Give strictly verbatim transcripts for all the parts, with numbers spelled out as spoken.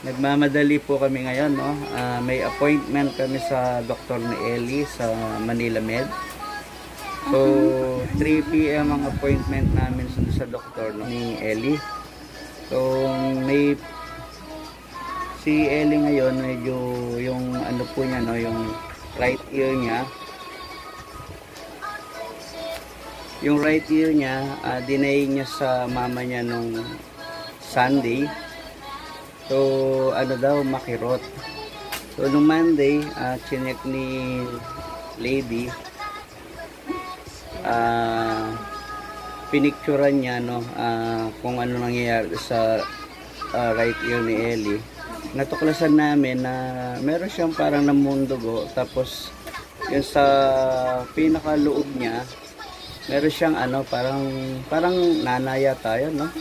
Nagmamadali po kami ngayon, no? Uh, may appointment kami sa doktor ni Ellie sa Manila Med. So, three p m ang appointment namin sa doktor, no, ni Ellie. So, may si Ellie ngayon, medyo yung ano po niya, no, yung right ear niya. Yung right ear niya, uh, dinay niya sa mama niya nung Sunday. So, ano daw, makirot. So, nung Monday, uh, chinek ni lady, uh, pinicturan niya, no, uh, kung ano nangyayari sa uh, right ear ni Ellie. Natuklasan namin na meron siyang parang namundugo, tapos yun sa pinakaloob niya, meron siyang ano, parang, parang nanaya tayo, no?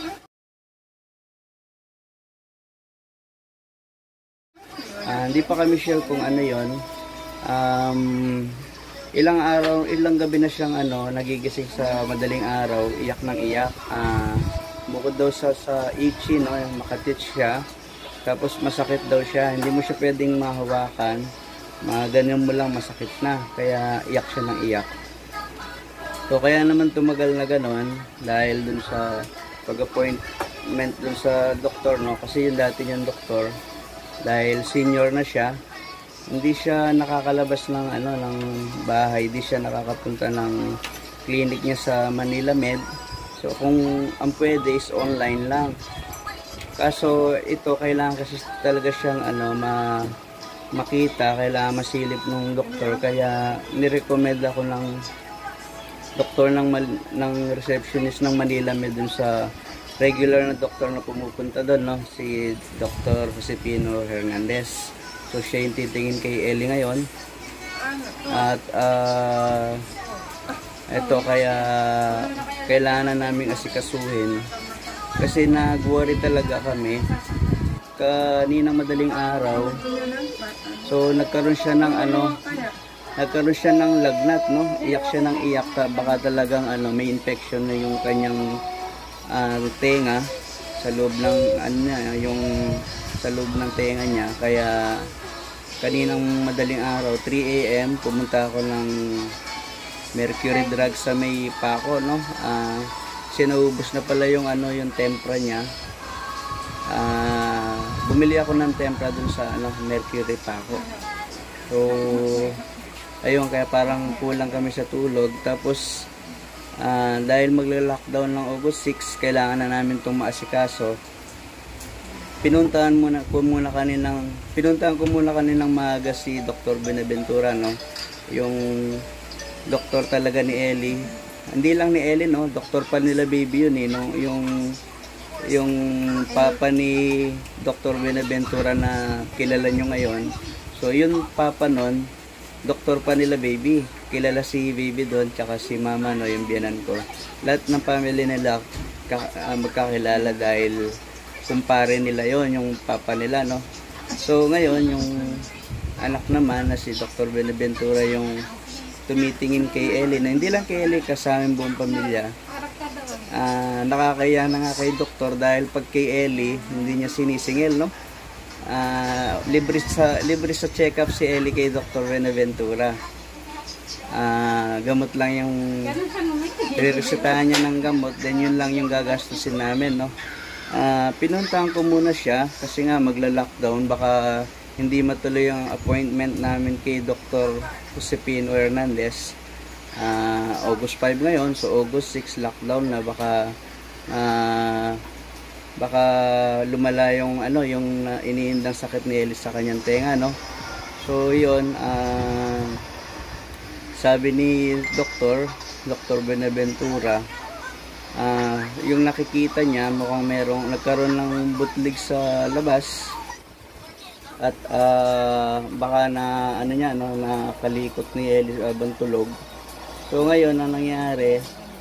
Uh, hindi pa kami sure kung ano yon. Um, ilang araw, ilang gabi na siyang ano, nagigising sa madaling araw, iyak ng iyak. Uh, bukod daw sa, sa itchy, no, yung makatitch siya. Tapos masakit daw siya, hindi mo siya pwedeng mahawakan. Mga ganyan mo lang, masakit na. Kaya iyak siya ng iyak. So kaya naman tumagal na ganon dahil dun sa pag-appointment dun sa doktor, no, kasi yung dati yung doktor, dahil senior na siya, hindi siya nakakalabas ng ano ng bahay, hindi siya nakakapunta ng clinic niya sa Manila Med. So kung ang pwede is online lang. Kaso ito kailangan kasi talaga siyang ano ma makita, kailangan masilip ng doktor, kaya nirecommend ako ng doktor ng ng receptionist ng Manila Med dun sa regular na doktor na pumupunta doon, no? Si Doctor Josepino Hernandez. So siya yung titingin kay Ellie ngayon. At uh, ito kaya kailangan namin asikasuhin kasi nag-worry talaga kami kaninang madaling araw. So nagkaroon siya ng ano nagkaroon siya ng lagnat, no? Iyak siya ng iyak, baka talagang ano may infection na yung kanyang Uh, tenga sa loob ng ano niya, yung sa loob ng tenga niya. Kaya kaninang madaling araw, three a m pumunta ako ng mercury drug sa may Paco, no. Uh, sinaubos na pala yung ano yung tempra niya. Uh, bumili ako ng tempra dun sa ano Mercury Paco. So ayun, kaya parang kulang kami sa tulog. Tapos Uh, dahil magla-lockdown ng August six, kailangan na namin itong maasikaso. Pinuntahan muna ko muna kaninang pinuntahan ko muna kaninang maaga si Doctor Benaventura, no. Yung doktor talaga ni Ellie. Hindi lang ni Ellie, no, doktor pa nila baby yun, eh, no? Yung yung papa ni Doctor Benaventura na kilala nyo ngayon. So yung papa nun, doktor pa nila baby. Kilala si baby doon, tsaka si mama, no, yung biyanan ko. Lahat ng family nila uh, magkakilala dahil kumpare nila yon, yung papa nila, no. So ngayon yung anak naman na si Doctor Benaventura yung tumitingin kay Ellie, na hindi lang kay Ellie, kasamang buong pamilya. Uh, nakakaya na nga kay doktor dahil pag kay Ellie hindi niya sinisingil, no. Uh, libre sa libre sa check-up si Ellie kay Doctor Benaventura. Uh, gamot lang yung re-resetahan niya ng gamot, then yun lang yung gagastusin namin, no. Uh, pinuntahan ko muna siya kasi nga magla-lockdown, baka hindi matuloy yung appointment namin kay Doctor Josepino Hernandez. Uh, August five ngayon, so August six lockdown na, baka uh, baka lumala yung ano yung uh, iniindang sakit ni Ellie sa kanyang tenga, no. So yun, uh, sabi ni Doktor Doktor Benaventura, uh, yung nakikita niya mukhang merong nagkaroon ng butlig sa labas at uh, baka na ano niya, no, nakalikot ni Ellie habang tulog. So ngayon ang nangyari,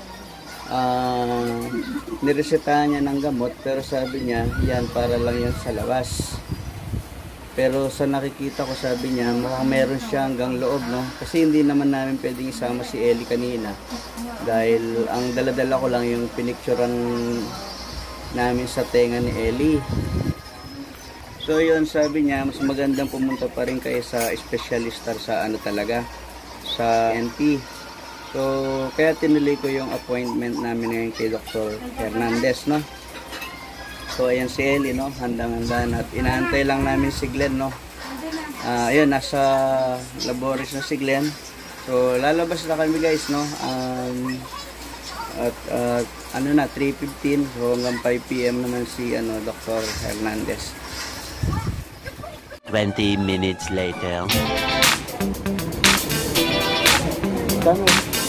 uh, niresetahan niya ng gamot, pero sabi niya yan para lang yan sa labas. Pero sa nakikita ko, sabi niya mukhang meron siya hanggang loob, no? Kasi hindi naman namin pwedeng isama si Ellie kanina dahil ang daladala ko lang yung pinicturan namin sa tenga ni Ellie. So So yun, sabi niya, mas magandang pumunta pa rin kayo sa specialista sa ano talaga, sa N T. So, kaya tinuloy ko yung appointment namin ngayon kay Doctor Hernandez, no? So, ayan si Ellie, no? Handang-handa na. At inaantay lang namin si Glenn, no? Uh, ayun, nasa laboratories na si Glenn. So, lalabas na kami, guys, no? Um, at, uh, ano na, three fifteen. So, hanggang five P M naman si, ano, Doctor Hernandez. twenty minutes later. Dami.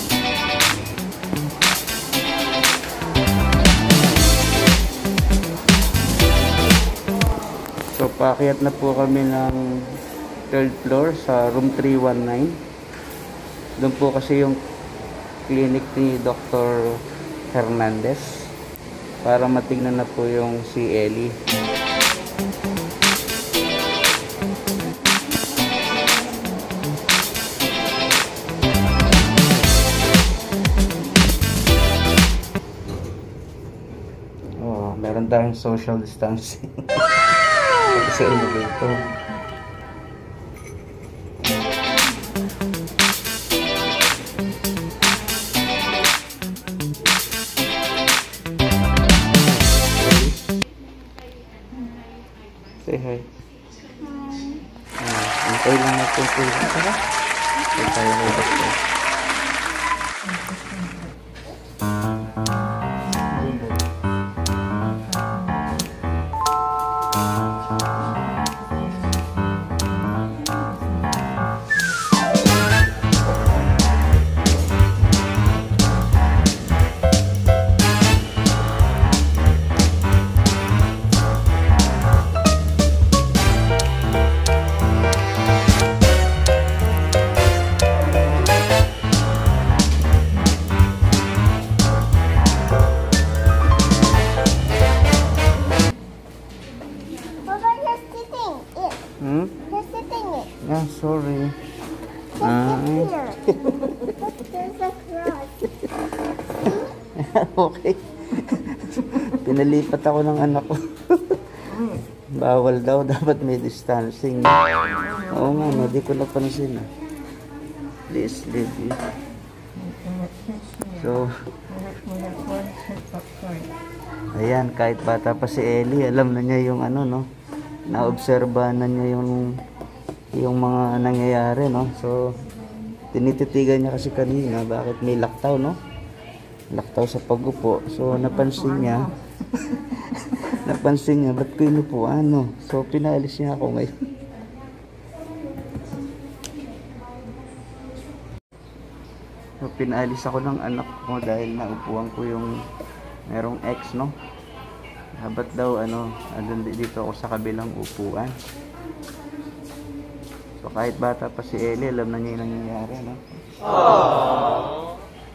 So, paakyat na po kami ng third floor sa room three one nine. Doon po kasi yung clinic ni Doctor Hernandez para matignan na po yung si Ellie. Oh, meron tayong social distancing. Sa elevator. Say hi. Ah, antay lang natin po. Tara. Antay tayo kay Doctor. Hmm? You're sitting it. Ah, sorry. Just Ah. here. Look, there's a cross. Okay. Pinalipat ako ng anak ko. Bawal daw, dapat may distancing. Oo nga, no, di ko napansin. Ah. Please leave you. So, ayan, kahit bata pa si Ellie, alam na niya yung ano, no? Naobserbahan na niya yung yung mga nangyayari, no? So, tinititigan niya kasi kanina bakit may laktaw, no? Laktaw sa pag-upo. So, napansin niya napansin niya, ba't ko inupuan, no? So, pinaalis niya ako ngayon. So, pinaalis ako ng anak ko dahil naupuan ko yung merong ex, no? Habat daw, ano, andun dito ako sa kabilang upuan. So, kahit bata pa si Ellie, alam na niya yung nangyayari, no? Aww.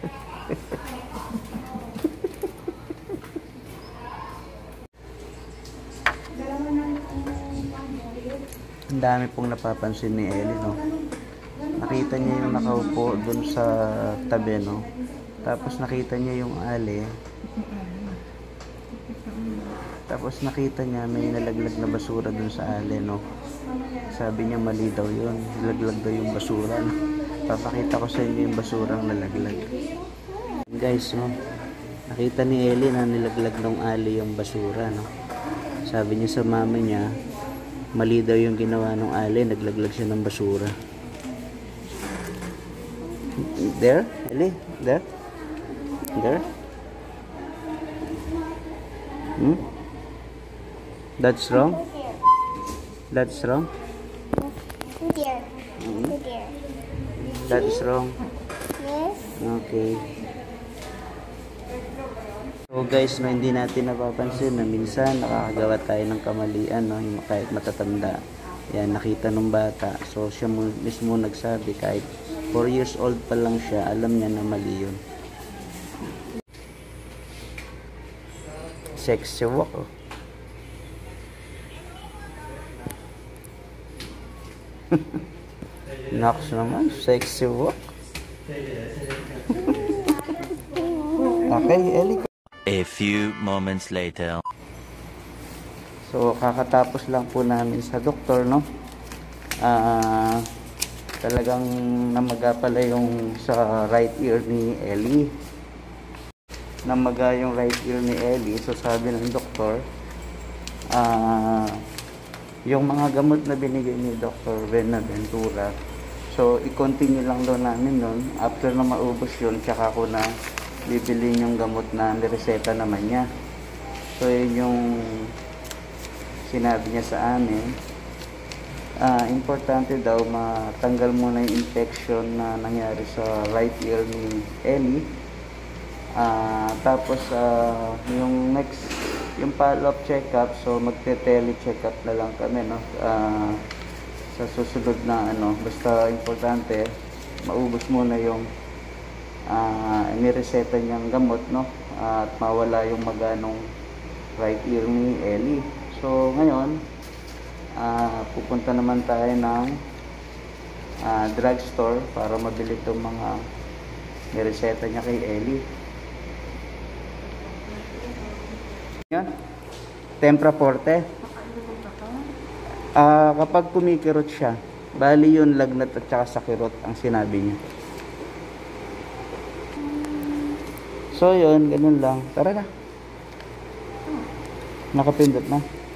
Ang dami pong napapansin ni Ellie, no? Nakita niya yung nakaupo dun sa tabi, no? Tapos nakita niya yung ali. Tapos nakita niya may nalaglag na basura dun sa ali, no? Sabi niya mali daw yun. Nalaglag daw yung basura, no? Papakita ko sa inyo yung basurang nalaglag. Guys, no? Nakita ni Ellie na nilaglag ng ali yung basura, no? Sabi niya sa mama niya, mali daw yung ginawa ng ali. Naglaglag siya ng basura. There? Ellie? There? There? Hmm? That's wrong? That's wrong? Here. Mm-hmm. Here. That's wrong. Yes. Okay. So guys, no, hindi natin napapansin na minsan nakakagawa tayo ng kamalian, no, yung kahit matatanda. Yan, nakita ng bata. So siya mismo nagsabi, kahit four years old pa lang siya, alam niya na mali yun. Sexy walk, oh. Nox naman, sexy walk. Okay, Ellie. A few moments later. So, kakatapos lang po namin sa doktor, no? Ah, talagang namaga pala yung sa right ear ni Ellie. Namaga yung right ear ni Ellie. So, sabi ng doktor, ah, yung mga gamot na binigay ni Doctor Benaventura, so, i-continue lang daw namin nun. After na maubos yun, tsaka ko na bibilin yung gamot na nireseta naman niya. So, yun yung sinabi niya sa amin. Ah, importante daw matanggal muna yung infection na nangyari sa right ear ni Ellie. Ah, tapos ah, yung next, yung follow-up check-up, so magte-tele check-up na lang kami, no? Ah, sa susunod na ano, basta importante maubos muna yung ah, nireseta niyang gamot, no? At mawala yung maganong right ear ni Ellie. So ngayon, ah, pupunta naman tayo ng ah, drugstore para mabili itong mga nireseta niya kay Ellie. Yan, Tempra Forte. Ah, kapag kumikirot siya, bali yun lagnat at saka sakirot ang sinabi niya. So yun, ganun lang. Tara na. Nakapindot na.